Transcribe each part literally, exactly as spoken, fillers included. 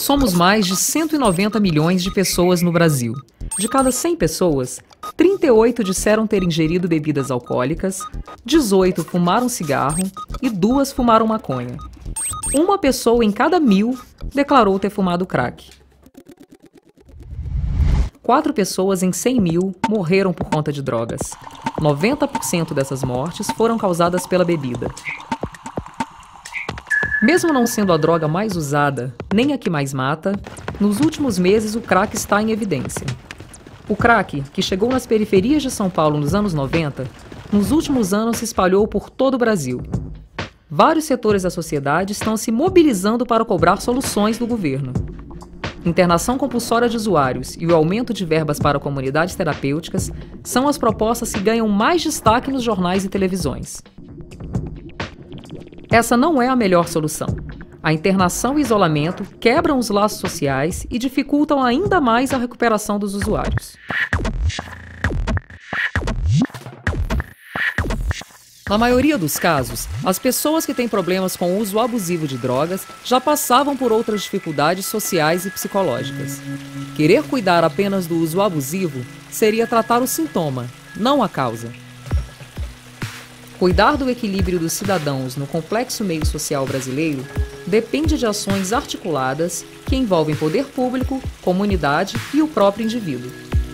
Somos mais de cento e noventa milhões de pessoas no Brasil. De cada cem pessoas, trinta e oito disseram ter ingerido bebidas alcoólicas, dezoito fumaram cigarro e duas fumaram maconha. Uma pessoa em cada mil declarou ter fumado crack. Quatro pessoas em cem mil morreram por conta de drogas. noventa por cento dessas mortes foram causadas pela bebida. Mesmo não sendo a droga mais usada, nem a que mais mata, nos últimos meses o crack está em evidência. O crack, que chegou nas periferias de São Paulo nos anos noventa, nos últimos anos se espalhou por todo o Brasil. Vários setores da sociedade estão se mobilizando para cobrar soluções do governo. Internação compulsória de usuários e o aumento de verbas para comunidades terapêuticas são as propostas que ganham mais destaque nos jornais e televisões. Essa não é a melhor solução. A internação e isolamento quebram os laços sociais e dificultam ainda mais a recuperação dos usuários. Na maioria dos casos, as pessoas que têm problemas com o uso abusivo de drogas já passavam por outras dificuldades sociais e psicológicas. Querer cuidar apenas do uso abusivo seria tratar o sintoma, não a causa. Cuidar do equilíbrio dos cidadãos no complexo meio social brasileiro depende de ações articuladas que envolvem poder público, comunidade e o próprio indivíduo.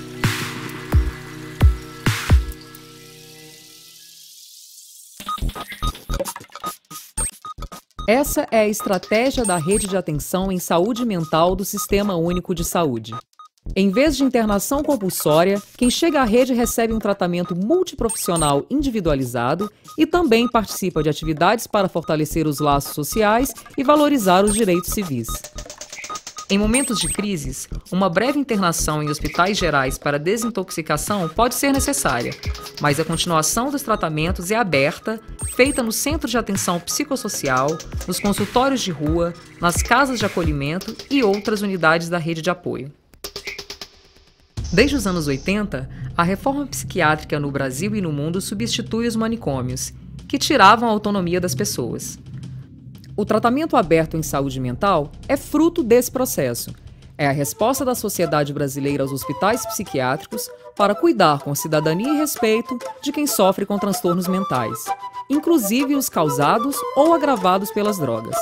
Essa é a estratégia da Rede de Atenção em Saúde Mental do Sistema Único de Saúde. Em vez de internação compulsória, quem chega à rede recebe um tratamento multiprofissional individualizado e também participa de atividades para fortalecer os laços sociais e valorizar os direitos civis. Em momentos de crises, uma breve internação em hospitais gerais para desintoxicação pode ser necessária, mas a continuação dos tratamentos é aberta, feita no Centro de Atenção Psicossocial, nos consultórios de rua, nas casas de acolhimento e outras unidades da rede de apoio. Desde os anos oitenta, a reforma psiquiátrica no Brasil e no mundo substitui os manicômios, que tiravam a autonomia das pessoas. O tratamento aberto em saúde mental é fruto desse processo. É a resposta da sociedade brasileira aos hospitais psiquiátricos para cuidar com cidadania e respeito de quem sofre com transtornos mentais, inclusive os causados ou agravados pelas drogas.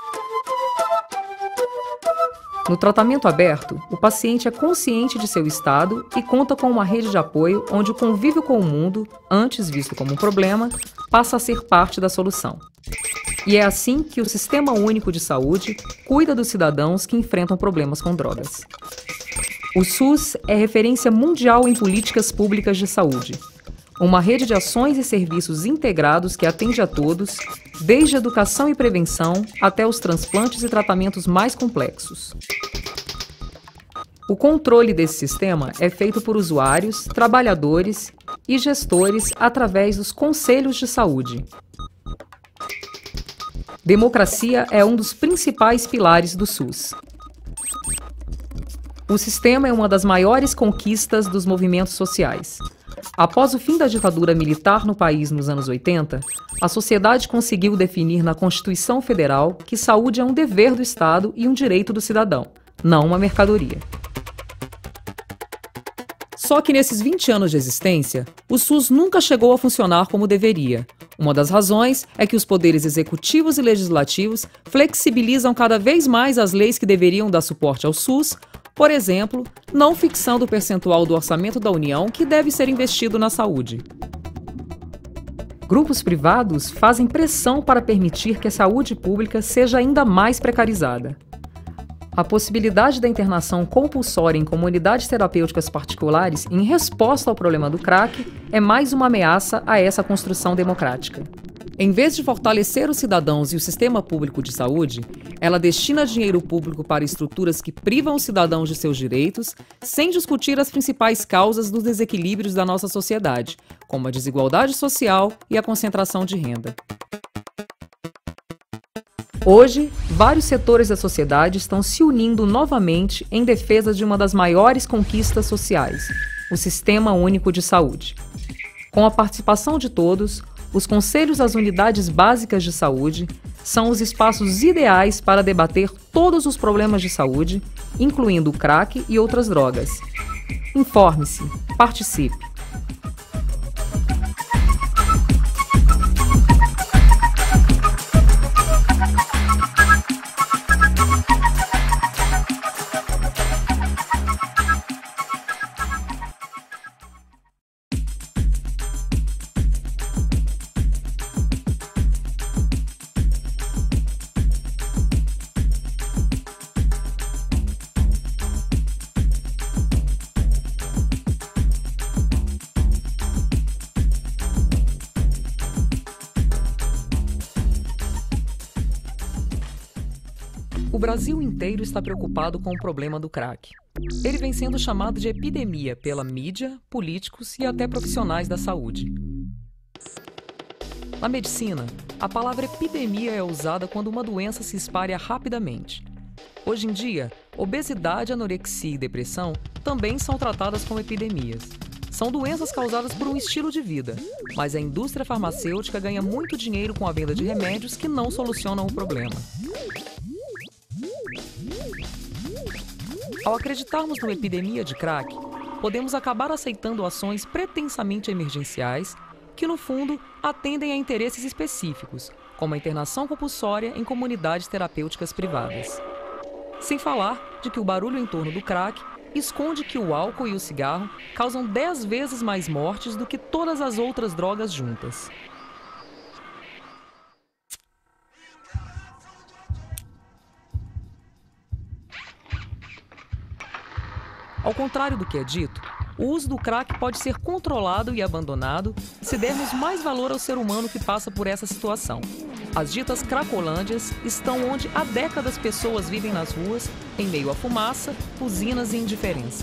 No tratamento aberto, o paciente é consciente de seu estado e conta com uma rede de apoio onde o convívio com o mundo, antes visto como um problema, passa a ser parte da solução. E é assim que o Sistema Único de Saúde cuida dos cidadãos que enfrentam problemas com drogas. O SUS é referência mundial em políticas públicas de saúde. Uma rede de ações e serviços integrados que atende a todos, desde educação e prevenção até os transplantes e tratamentos mais complexos. O controle desse sistema é feito por usuários, trabalhadores e gestores através dos conselhos de saúde. Democracia é um dos principais pilares do SUS. O sistema é uma das maiores conquistas dos movimentos sociais. Após o fim da ditadura militar no país nos anos oitenta, a sociedade conseguiu definir na Constituição Federal que saúde é um dever do Estado e um direito do cidadão, não uma mercadoria. Só que nesses vinte anos de existência, o SUS nunca chegou a funcionar como deveria. Uma das razões é que os poderes executivos e legislativos flexibilizam cada vez mais as leis que deveriam dar suporte ao SUS, por exemplo, não fixando o percentual do orçamento da União que deve ser investido na saúde. Grupos privados fazem pressão para permitir que a saúde pública seja ainda mais precarizada. A possibilidade da internação compulsória em comunidades terapêuticas particulares em resposta ao problema do crack é mais uma ameaça a essa construção democrática. Em vez de fortalecer os cidadãos e o sistema público de saúde, ela destina dinheiro público para estruturas que privam os cidadãos de seus direitos, sem discutir as principais causas dos desequilíbrios da nossa sociedade, como a desigualdade social e a concentração de renda. Hoje, vários setores da sociedade estão se unindo novamente em defesa de uma das maiores conquistas sociais, o Sistema Único de Saúde. Com a participação de todos, os conselhos das unidades básicas de saúde são os espaços ideais para debater todos os problemas de saúde, incluindo o crack e outras drogas. Informe-se, participe. O Brasil inteiro está preocupado com o problema do crack. Ele vem sendo chamado de epidemia pela mídia, políticos e até profissionais da saúde. Na medicina, a palavra epidemia é usada quando uma doença se espalha rapidamente. Hoje em dia, obesidade, anorexia e depressão também são tratadas como epidemias. São doenças causadas por um estilo de vida, mas a indústria farmacêutica ganha muito dinheiro com a venda de remédios que não solucionam o problema. Ao acreditarmos numa epidemia de crack, podemos acabar aceitando ações pretensamente emergenciais que, no fundo, atendem a interesses específicos, como a internação compulsória em comunidades terapêuticas privadas. Sem falar de que o barulho em torno do crack esconde que o álcool e o cigarro causam dez vezes mais mortes do que todas as outras drogas juntas. Ao contrário do que é dito, o uso do crack pode ser controlado e abandonado se dermos mais valor ao ser humano que passa por essa situação. As ditas cracolândias estão onde há décadas pessoas vivem nas ruas, em meio à fumaça, usinas e indiferença.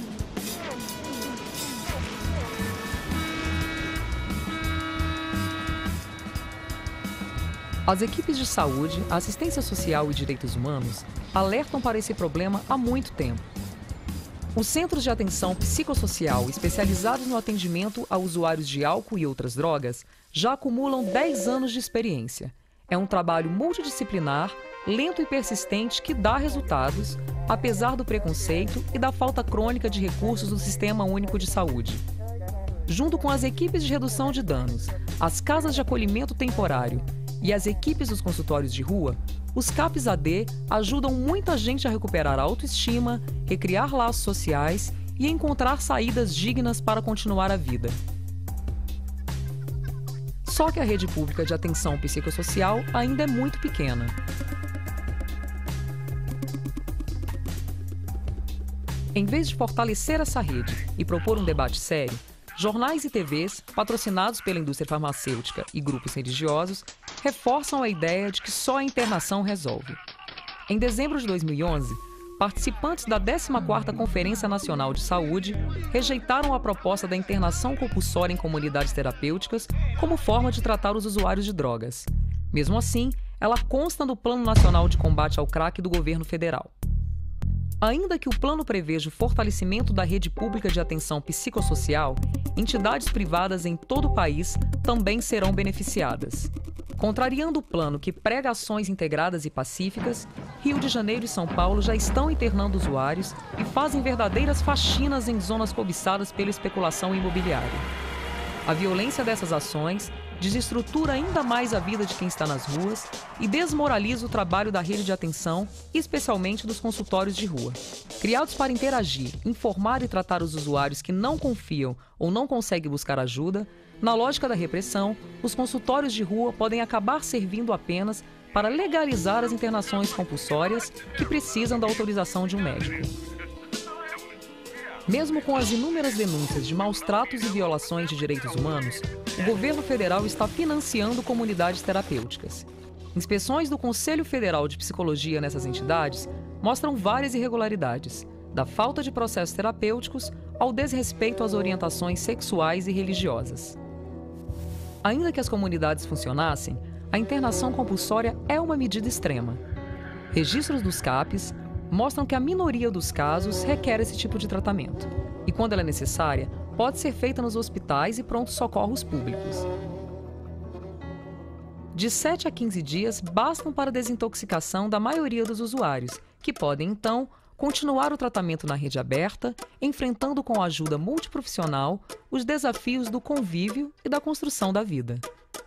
As equipes de saúde, assistência social e direitos humanos alertam para esse problema há muito tempo. Os centros de atenção psicossocial especializados no atendimento a usuários de álcool e outras drogas já acumulam dez anos de experiência. É um trabalho multidisciplinar, lento e persistente que dá resultados, apesar do preconceito e da falta crônica de recursos do Sistema Único de Saúde. Junto com as equipes de redução de danos, as casas de acolhimento temporário e as equipes dos consultórios de rua, os CAPs A D ajudam muita gente a recuperar a autoestima, recriar laços sociais e encontrar saídas dignas para continuar a vida. Só que a rede pública de atenção psicossocial ainda é muito pequena. Em vez de fortalecer essa rede e propor um debate sério, jornais e T Vs, patrocinados pela indústria farmacêutica e grupos religiosos, reforçam a ideia de que só a internação resolve. Em dezembro de dois mil e onze, participantes da décima quarta Conferência Nacional de Saúde rejeitaram a proposta da internação compulsória em comunidades terapêuticas como forma de tratar os usuários de drogas. Mesmo assim, ela consta no Plano Nacional de Combate ao Crack do governo federal. Ainda que o plano preveja o fortalecimento da rede pública de atenção psicossocial, entidades privadas em todo o país também serão beneficiadas. Contrariando o plano que prega ações integradas e pacíficas, Rio de Janeiro e São Paulo já estão internando usuários e fazem verdadeiras faxinas em zonas cobiçadas pela especulação imobiliária. A violência dessas ações desestrutura ainda mais a vida de quem está nas ruas e desmoraliza o trabalho da rede de atenção, especialmente dos consultórios de rua. Criados para interagir, informar e tratar os usuários que não confiam ou não conseguem buscar ajuda, na lógica da repressão, os consultórios de rua podem acabar servindo apenas para legalizar as internações compulsórias que precisam da autorização de um médico. Mesmo com as inúmeras denúncias de maus tratos e violações de direitos humanos, o governo federal está financiando comunidades terapêuticas. Inspeções do Conselho Federal de Psicologia nessas entidades mostram várias irregularidades, da falta de processos terapêuticos ao desrespeito às orientações sexuais e religiosas. Ainda que as comunidades funcionassem, a internação compulsória é uma medida extrema. Registros dos CAPs mostram que a minoria dos casos requer esse tipo de tratamento. E quando ela é necessária, pode ser feita nos hospitais e prontos-socorros públicos. De sete a quinze dias bastam para a desintoxicação da maioria dos usuários, que podem, então, continuar o tratamento na rede aberta, enfrentando com a ajuda multiprofissional os desafios do convívio e da construção da vida.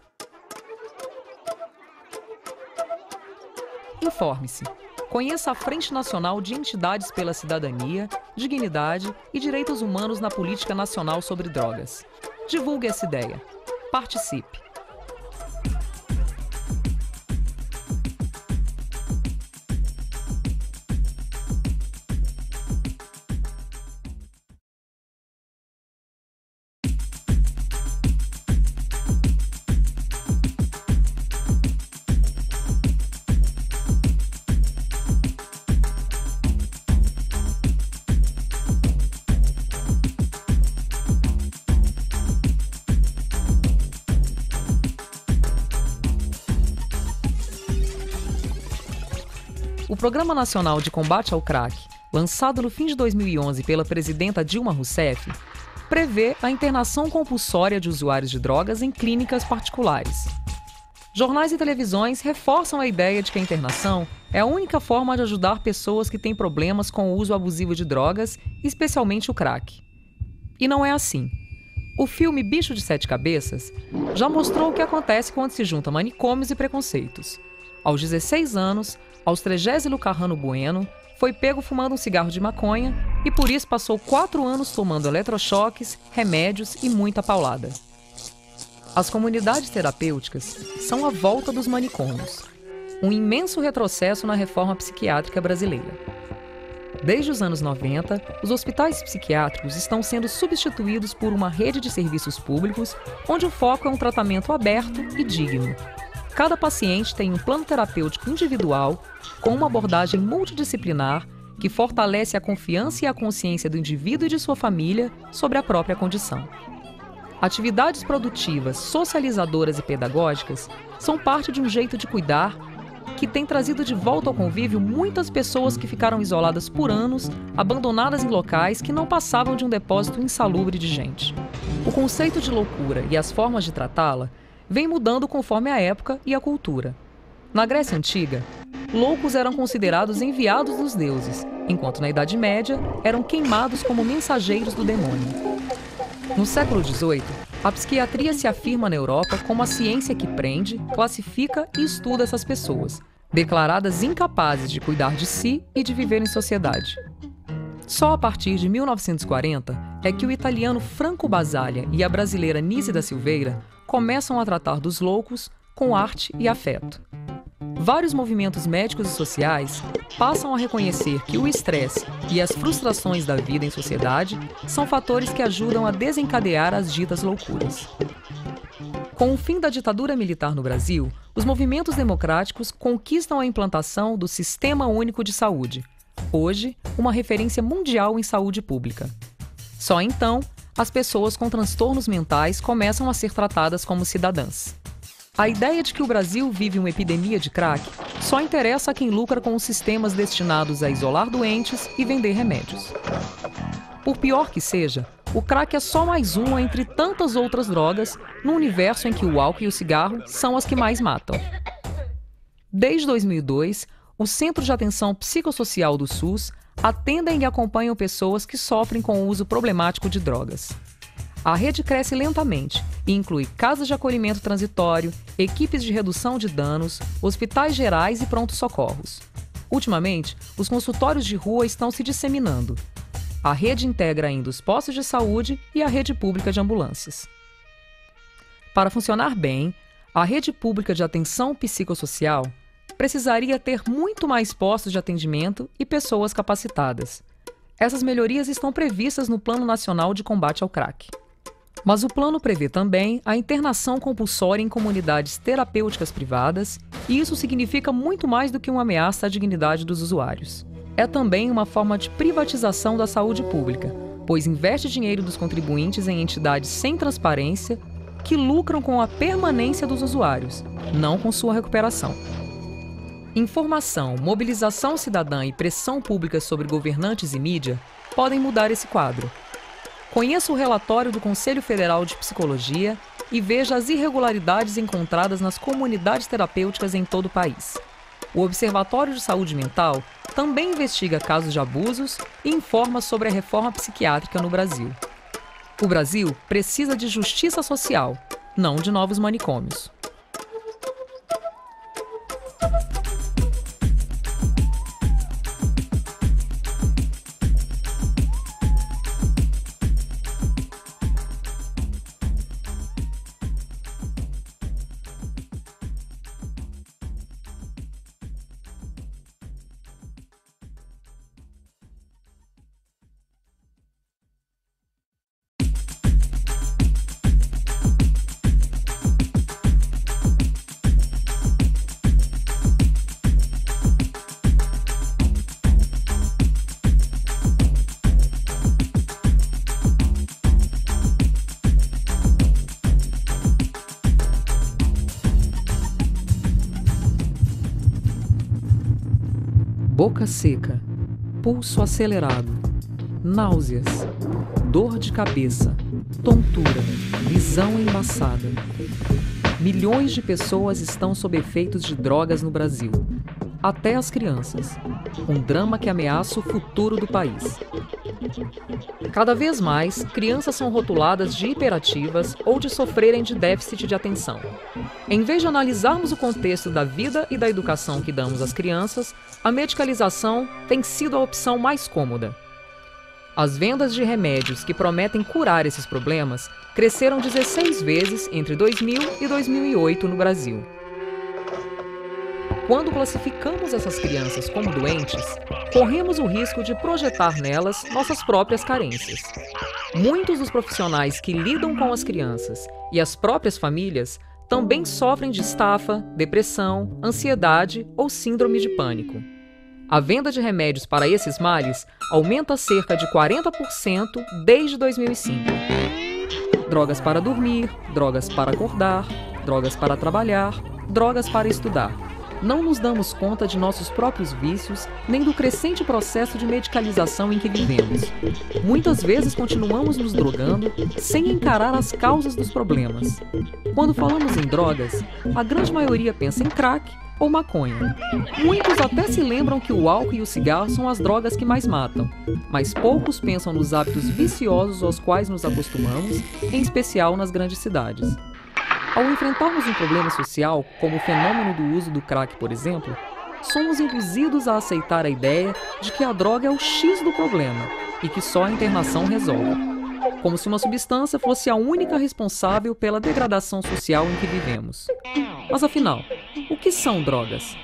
Informe-se. Conheça a Frente Nacional de Entidades pela Cidadania, Dignidade e Direitos Humanos na Política Nacional sobre Drogas. Divulgue essa ideia. Participe. O Programa Nacional de Combate ao Crack, lançado no fim de dois mil e onze pela presidenta Dilma Rousseff, prevê a internação compulsória de usuários de drogas em clínicas particulares. Jornais e televisões reforçam a ideia de que a internação é a única forma de ajudar pessoas que têm problemas com o uso abusivo de drogas, especialmente o crack. E não é assim. O filme Bicho de Sete Cabeças já mostrou o que acontece quando se juntam manicômios e preconceitos. Aos dezesseis anos, Austrégésilo Carrano Bueno foi pego fumando um cigarro de maconha e por isso passou quatro anos tomando eletrochoques, remédios e muita paulada. As comunidades terapêuticas são a volta dos manicômios, um imenso retrocesso na reforma psiquiátrica brasileira. Desde os anos noventa, os hospitais psiquiátricos estão sendo substituídos por uma rede de serviços públicos onde o foco é um tratamento aberto e digno. Cada paciente tem um plano terapêutico individual com uma abordagem multidisciplinar que fortalece a confiança e a consciência do indivíduo e de sua família sobre a própria condição. Atividades produtivas, socializadoras e pedagógicas são parte de um jeito de cuidar que tem trazido de volta ao convívio muitas pessoas que ficaram isoladas por anos, abandonadas em locais que não passavam de um depósito insalubre de gente. O conceito de loucura e as formas de tratá-la vem mudando conforme a época e a cultura. Na Grécia Antiga, loucos eram considerados enviados dos deuses, enquanto na Idade Média eram queimados como mensageiros do demônio. No século dezoito, a psiquiatria se afirma na Europa como a ciência que prende, classifica e estuda essas pessoas, declaradas incapazes de cuidar de si e de viver em sociedade. Só a partir de mil novecentos e quarenta é que o italiano Franco Basaglia e a brasileira Nise da Silveira começam a tratar dos loucos com arte e afeto. Vários movimentos médicos e sociais passam a reconhecer que o estresse e as frustrações da vida em sociedade são fatores que ajudam a desencadear as ditas loucuras. Com o fim da ditadura militar no Brasil, os movimentos democráticos conquistam a implantação do Sistema Único de Saúde, hoje uma referência mundial em saúde pública. Só então, as pessoas com transtornos mentais começam a ser tratadas como cidadãs. A ideia de que o Brasil vive uma epidemia de crack só interessa a quem lucra com os sistemas destinados a isolar doentes e vender remédios. Por pior que seja, o crack é só mais uma entre tantas outras drogas no universo em que o álcool e o cigarro são as que mais matam. Desde dois mil e dois, o Centro de Atenção Psicossocial do SUS atendem e acompanham pessoas que sofrem com o uso problemático de drogas. A rede cresce lentamente e inclui casas de acolhimento transitório, equipes de redução de danos, hospitais gerais e pronto-socorros. Ultimamente, os consultórios de rua estão se disseminando. A rede integra ainda os postos de saúde e a rede pública de ambulâncias. Para funcionar bem, a rede pública de atenção psicossocial precisaria ter muito mais postos de atendimento e pessoas capacitadas. Essas melhorias estão previstas no Plano Nacional de Combate ao Crack. Mas o plano prevê também a internação compulsória em comunidades terapêuticas privadas, e isso significa muito mais do que uma ameaça à dignidade dos usuários. É também uma forma de privatização da saúde pública, pois investe dinheiro dos contribuintes em entidades sem transparência que lucram com a permanência dos usuários, não com sua recuperação. Informação, mobilização cidadã e pressão pública sobre governantes e mídia podem mudar esse quadro. Conheça o relatório do Conselho Federal de Psicologia e veja as irregularidades encontradas nas comunidades terapêuticas em todo o país. O Observatório de Saúde Mental também investiga casos de abusos e informa sobre a reforma psiquiátrica no Brasil. O Brasil precisa de justiça social, não de novos manicômios. Boca seca, pulso acelerado, náuseas, dor de cabeça, tontura, visão embaçada. Milhões de pessoas estão sob efeitos de drogas no Brasil, até as crianças. Um drama que ameaça o futuro do país. Cada vez mais, crianças são rotuladas de hiperativas ou de sofrerem de déficit de atenção. Em vez de analisarmos o contexto da vida e da educação que damos às crianças, a medicalização tem sido a opção mais cômoda. As vendas de remédios que prometem curar esses problemas cresceram dezesseis vezes entre dois mil e dois mil e oito no Brasil. Quando classificamos essas crianças como doentes, corremos o risco de projetar nelas nossas próprias carências. Muitos dos profissionais que lidam com as crianças e as próprias famílias também sofrem de estafa, depressão, ansiedade ou síndrome de pânico. A venda de remédios para esses males aumenta cerca de quarenta por cento desde dois mil e cinco. Drogas para dormir, drogas para acordar, drogas para trabalhar, drogas para estudar. Não nos damos conta de nossos próprios vícios, nem do crescente processo de medicalização em que vivemos. Muitas vezes continuamos nos drogando sem encarar as causas dos problemas. Quando falamos em drogas, a grande maioria pensa em crack ou maconha. Muitos até se lembram que o álcool e o cigarro são as drogas que mais matam, mas poucos pensam nos hábitos viciosos aos quais nos acostumamos, em especial nas grandes cidades. Ao enfrentarmos um problema social, como o fenômeno do uso do crack, por exemplo, somos induzidos a aceitar a ideia de que a droga é o X do problema e que só a internação resolve, como se uma substância fosse a única responsável pela degradação social em que vivemos. Mas afinal, o que são drogas?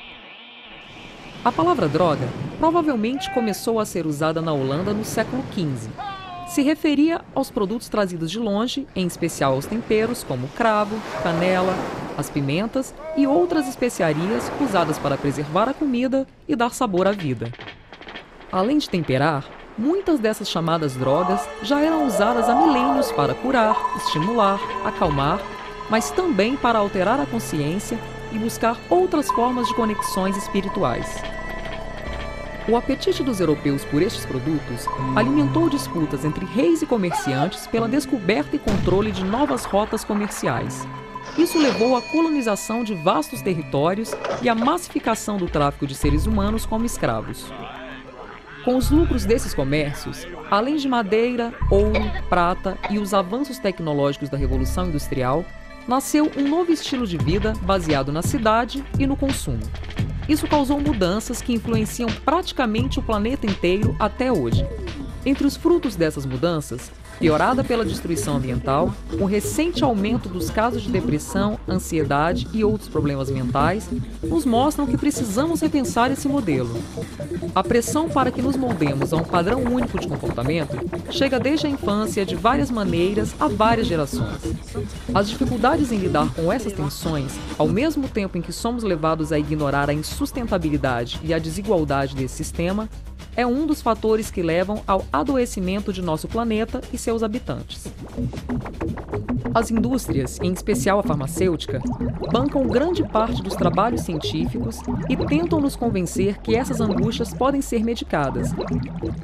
A palavra droga provavelmente começou a ser usada na Holanda no século quinze. Se referia aos produtos trazidos de longe, em especial aos temperos como cravo, canela, as pimentas e outras especiarias usadas para preservar a comida e dar sabor à vida. Além de temperar, muitas dessas chamadas drogas já eram usadas há milênios para curar, estimular, acalmar, mas também para alterar a consciência e buscar outras formas de conexões espirituais. O apetite dos europeus por estes produtos alimentou disputas entre reis e comerciantes pela descoberta e controle de novas rotas comerciais. Isso levou à colonização de vastos territórios e à massificação do tráfico de seres humanos como escravos. Com os lucros desses comércios, além de madeira, ouro, prata e os avanços tecnológicos da Revolução Industrial, nasceu um novo estilo de vida baseado na cidade e no consumo. Isso causou mudanças que influenciam praticamente o planeta inteiro até hoje. Entre os frutos dessas mudanças, piorada pela destruição ambiental, o recente aumento dos casos de depressão, ansiedade e outros problemas mentais, nos mostram que precisamos repensar esse modelo. A pressão para que nos moldemos a um padrão único de comportamento chega desde a infância de várias maneiras a várias gerações. As dificuldades em lidar com essas tensões, ao mesmo tempo em que somos levados a ignorar a insustentabilidade e a desigualdade desse sistema, é um dos fatores que levam ao adoecimento de nosso planeta e seus habitantes. As indústrias, em especial a farmacêutica, bancam grande parte dos trabalhos científicos e tentam nos convencer que essas angústias podem ser medicadas.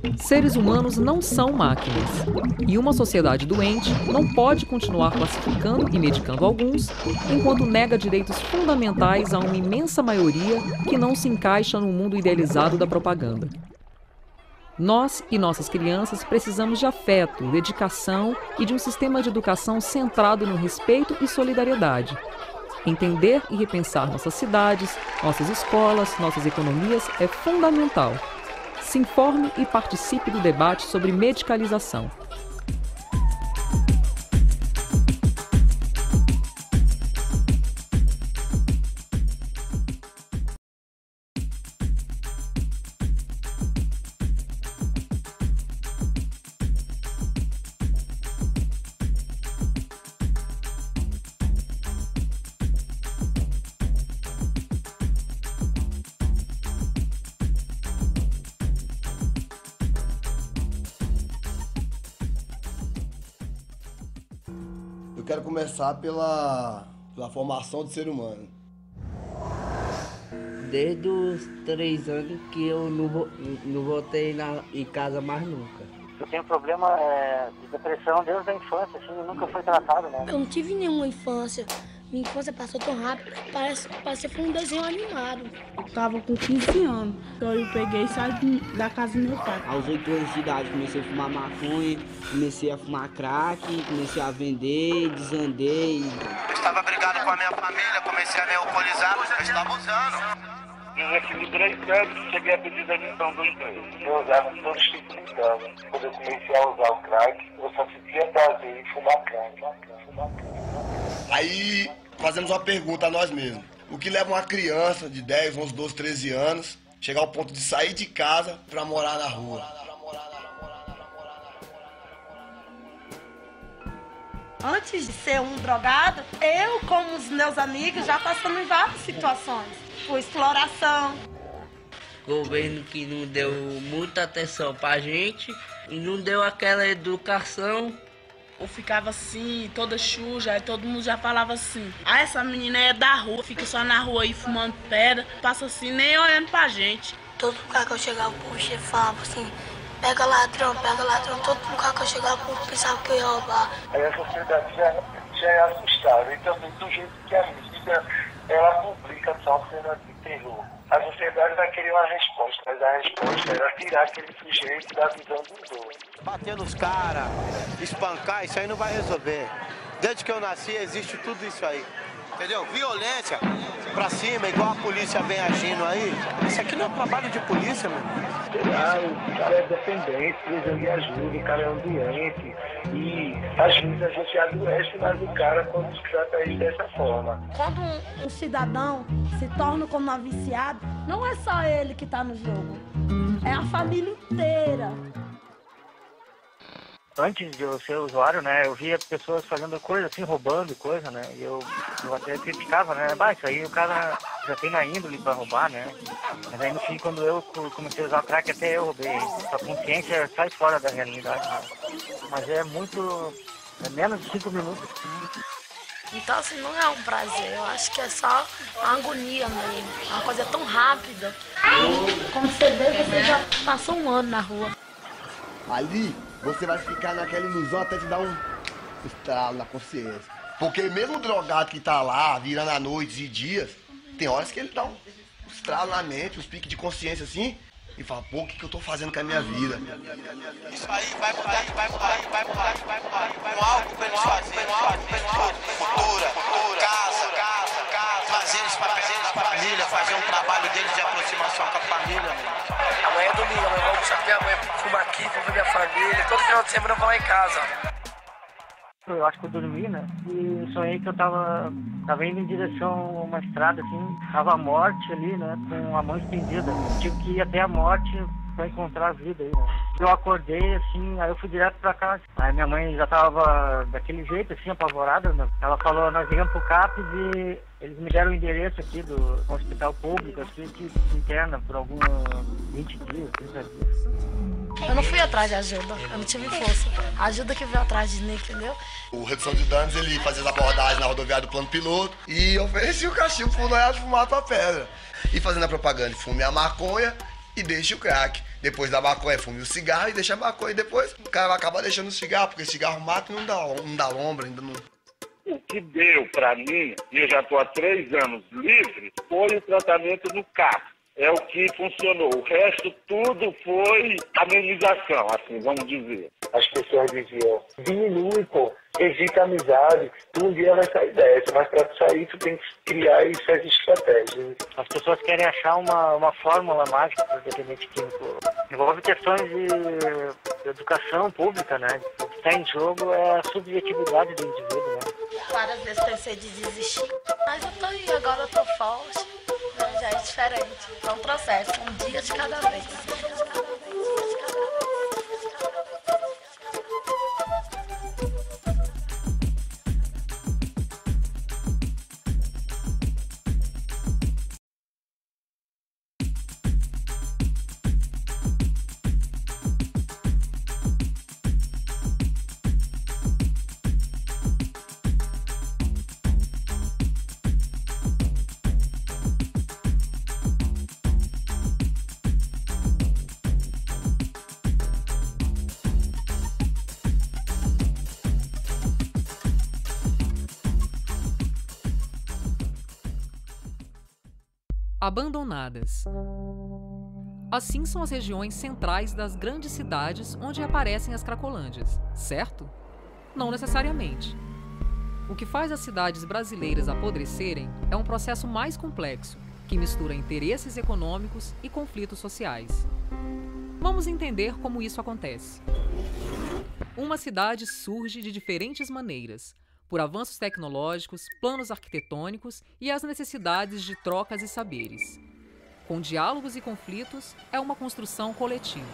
Seres humanos não são máquinas. E uma sociedade doente não pode continuar classificando e medicando alguns, enquanto nega direitos fundamentais a uma imensa maioria que não se encaixa no mundo idealizado da propaganda. Nós e nossas crianças precisamos de afeto, dedicação e de um sistema de educação centrado no respeito e solidariedade. Entender e repensar nossas cidades, nossas escolas, nossas economias é fundamental. Se informe e participe do debate sobre medicalização. Eu quero começar pela, pela formação do ser humano. Desde os três anos que eu não, vo, não voltei na, em casa mais nunca. Eu tenho problema é, de depressão desde a infância, assim, nunca foi tratado, né? Eu não tive nenhuma infância. Minha infância passou tão rápido, parece que foi um desenho animado. Eu tava com quinze anos, então eu peguei e saí da casa do meu pai. Aos oito anos de idade comecei a fumar maconha, comecei a fumar crack, comecei a vender, desandei. Eu estava brigado com a minha família, comecei a me alcoolizar, eu estava usando. Eu recebi três anos, cheguei a pedir demissão do emprego. Eu usava todos os tipos de droga. Quando eu comecei a usar o crack, eu só sentia prazer em fumar crack, fumar crack. Aí fazemos uma pergunta a nós mesmos. O que leva uma criança de dez, onze, doze, treze anos chegar ao ponto de sair de casa para morar na rua? Antes de ser um drogado, eu, como os meus amigos, já passamos em várias situações. Por exploração. Governo que não deu muita atenção pra gente e não deu aquela educação. Eu ficava assim, toda suja, aí todo mundo já falava assim: ah, essa menina é da rua, fica só na rua aí fumando pedra, passa assim, nem olhando pra gente. Todo lugar que eu chegava, o chefe falava assim: pega ladrão, pega ladrão. Todo lugar que eu chegava, o povo pensava que eu ia roubar. Aí a sociedade já, já é assustada, e também do jeito que a mídia, ela publica só cena de terror. A sociedade vai querer uma resposta, mas a resposta era tirar aquele sujeito da visão dos outros. Bater nos caras, espancar, isso aí não vai resolver. Desde que eu nasci existe tudo isso aí. Entendeu? Violência pra cima, igual a polícia vem agindo aí. Isso aqui não é um trabalho de polícia, meu. Ah, o cara é dependente, precisa de ajuda, o cara é ambiente. E às vezes a gente adoece mais o cara quando se trata ele dessa forma. Quando um, um cidadão se torna como um viciado, não é só ele que está no jogo, é a família inteira. Antes de eu ser usuário, né, eu via pessoas fazendo coisa assim, roubando coisa, né, e eu, eu até criticava, né, bah, isso aí o cara já tem na índole pra roubar, né, mas aí no fim, quando eu comecei a usar o crack, até eu roubei, a consciência sai fora da realidade, né? Mas é muito, é menos de cinco minutos. Então assim, não é um prazer, eu acho que é só uma agonia mesmo, é uma coisa tão rápida. Quando você vê, você já passou um ano na rua. Ali, você vai ficar naquela ilusão até te dar um estralo na consciência. Porque mesmo o drogado que tá lá, virando a noites e dias, tem horas que ele dá um estralo na mente, uns piques de consciência assim, e fala, pô, o que, que eu tô fazendo com a minha vida? Isso aí vai mudar, vai mudar, vai mudar, vai mudar. Com algo pra eles fazerem, com algo pra eles fazerem. Cultura, casa, casa, casa. Fazer eles pra eles, pra família, fazer um trabalho deles de aproximação com a família, mano. Amanhã é domingo, amanhã vou almoçar com minha mãe, fumar aqui, vou ver minha família. Todo final de semana eu vou lá em casa. Eu acho que eu dormi, né? E sonhei que eu tava, tava indo em direção a uma estrada, assim, tava a morte ali, né? Com a mão estendida. Tive que ir até a morte pra encontrar a vida aí, né? Eu acordei, assim, aí eu fui direto pra casa. Aí minha mãe já tava daquele jeito, assim, apavorada, né? Ela falou, nós viemos pro CAPES e eles me deram o endereço aqui do hospital público, aqui, que interna por alguns vinte dias, trinta dias. Eu não fui atrás de ajuda, eu não tive força. A ajuda que veio atrás de mim, entendeu? O Redução de Danos, ele fazia as abordagens na rodoviária do plano piloto e oferecia o cachimbo pro noiado fumar a tua pedra. E fazendo a propaganda, fume a maconha e deixe o crack. Depois da maconha, fume o cigarro e deixa a maconha. E depois o cara vai acabar deixando o cigarro, porque cigarro mata e não dá, não dá lombra, ainda não... O que deu para mim, e eu já estou há três anos livre, foi o tratamento no C A P. É o que funcionou. O resto tudo foi amenização, assim, vamos dizer. As pessoas diziam, diminui, pô, evita a amizade, tu um dia vai sair dessa, mas para sair tu tem que criar essas estratégias. As pessoas querem achar uma, uma fórmula mágica para o dependente químico. Envolve questões de, de educação pública, né? O que está em jogo é a subjetividade do indivíduo, né? Várias vezes pensei de desistir, mas eu tô aí, agora eu tô forte, né? Já é diferente. É um processo, um dia de cada vez. Um dia de cada vez, um dia de cada vez. Abandonadas. Assim são as regiões centrais das grandes cidades onde aparecem as cracolândias, certo? Não necessariamente. O que faz as cidades brasileiras apodrecerem é um processo mais complexo, que mistura interesses econômicos e conflitos sociais. Vamos entender como isso acontece. Uma cidade surge de diferentes maneiras, por avanços tecnológicos, planos arquitetônicos e as necessidades de trocas e saberes. Com diálogos e conflitos, é uma construção coletiva.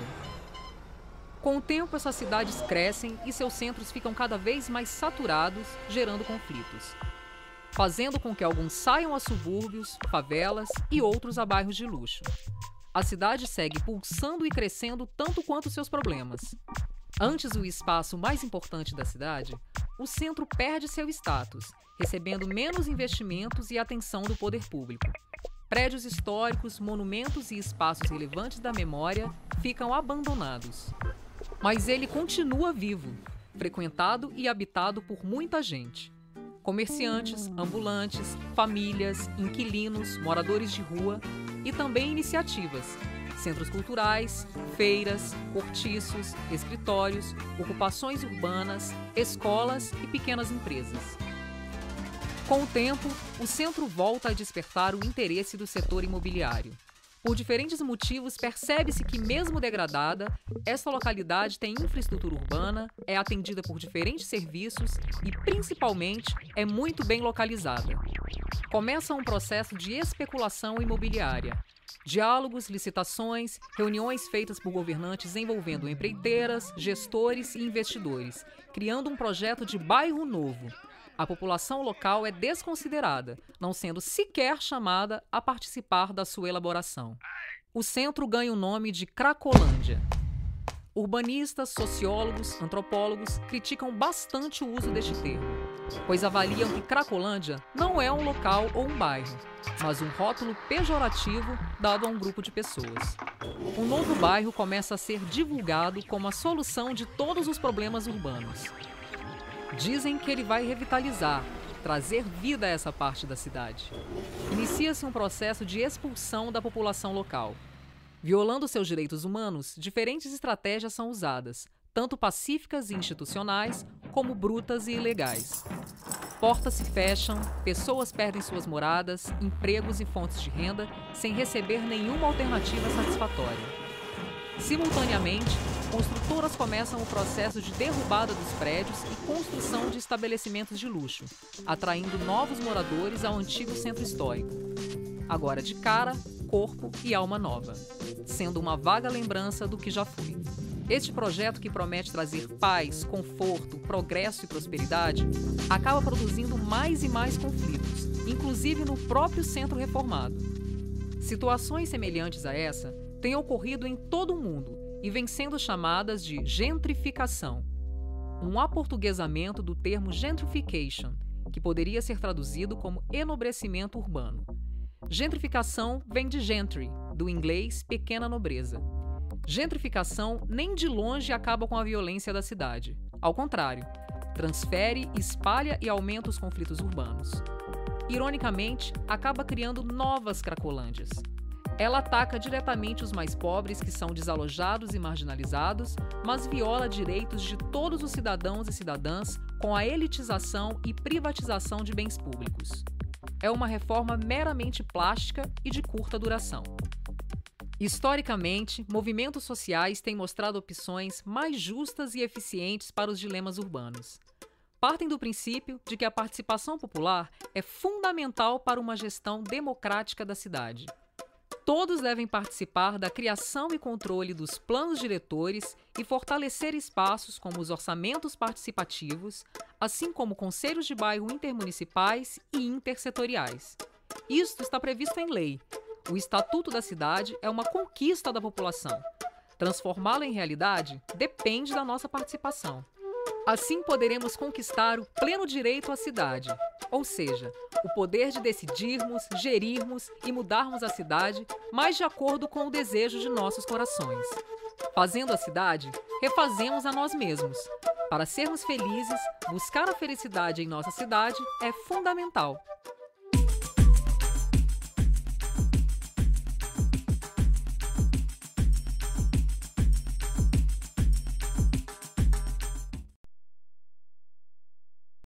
Com o tempo, essas cidades crescem e seus centros ficam cada vez mais saturados, gerando conflitos, fazendo com que alguns saiam a subúrbios, favelas e outros a bairros de luxo. A cidade segue pulsando e crescendo tanto quanto seus problemas. Antes o espaço mais importante da cidade, o centro perde seu status, recebendo menos investimentos e atenção do poder público. Prédios históricos, monumentos e espaços relevantes da memória ficam abandonados. Mas ele continua vivo, frequentado e habitado por muita gente. Comerciantes, ambulantes, famílias, inquilinos, moradores de rua e também iniciativas, centros culturais, feiras, cortiços, escritórios, ocupações urbanas, escolas e pequenas empresas. Com o tempo, o centro volta a despertar o interesse do setor imobiliário. Por diferentes motivos, percebe-se que, mesmo degradada, esta localidade tem infraestrutura urbana, é atendida por diferentes serviços e, principalmente, é muito bem localizada. Começa um processo de especulação imobiliária. Diálogos, licitações, reuniões feitas por governantes envolvendo empreiteiras, gestores e investidores, criando um projeto de bairro novo. A população local é desconsiderada, não sendo sequer chamada a participar da sua elaboração. O centro ganha o nome de Cracolândia. Urbanistas, sociólogos, antropólogos criticam bastante o uso deste termo, pois avaliam que Cracolândia não é um local ou um bairro, mas um rótulo pejorativo dado a um grupo de pessoas. Um novo bairro começa a ser divulgado como a solução de todos os problemas urbanos. Dizem que ele vai revitalizar, trazer vida a essa parte da cidade. Inicia-se um processo de expulsão da população local. Violando seus direitos humanos, diferentes estratégias são usadas, tanto pacíficas e institucionais, como brutas e ilegais. Portas se fecham, pessoas perdem suas moradas, empregos e fontes de renda, sem receber nenhuma alternativa satisfatória. Simultaneamente, construtoras começam o processo de derrubada dos prédios e construção de estabelecimentos de luxo, atraindo novos moradores ao antigo centro histórico. Agora de cara, corpo e alma nova, sendo uma vaga lembrança do que já foi. Este projeto, que promete trazer paz, conforto, progresso e prosperidade, acaba produzindo mais e mais conflitos, inclusive no próprio centro reformado. Situações semelhantes a essa têm ocorrido em todo o mundo e vêm sendo chamadas de gentrificação, um aportuguesamento do termo gentrification, que poderia ser traduzido como enobrecimento urbano. Gentrificação vem de gentry, do inglês pequena nobreza. Gentrificação nem de longe acaba com a violência da cidade. Ao contrário, transfere, espalha e aumenta os conflitos urbanos. Ironicamente, acaba criando novas cracolândias. Ela ataca diretamente os mais pobres, que são desalojados e marginalizados, mas viola direitos de todos os cidadãos e cidadãs com a elitização e privatização de bens públicos. É uma reforma meramente plástica e de curta duração. Historicamente, movimentos sociais têm mostrado opções mais justas e eficientes para os dilemas urbanos. Partem do princípio de que a participação popular é fundamental para uma gestão democrática da cidade. Todos devem participar da criação e controle dos planos diretores e fortalecer espaços como os orçamentos participativos, assim como conselhos de bairro intermunicipais e intersetoriais. Isto está previsto em lei. O Estatuto da Cidade é uma conquista da população. Transformá-lo em realidade depende da nossa participação. Assim poderemos conquistar o pleno direito à cidade, ou seja, o poder de decidirmos, gerirmos e mudarmos a cidade mais de acordo com o desejo de nossos corações. Fazendo a cidade, refazemos a nós mesmos. Para sermos felizes, buscar a felicidade em nossa cidade é fundamental.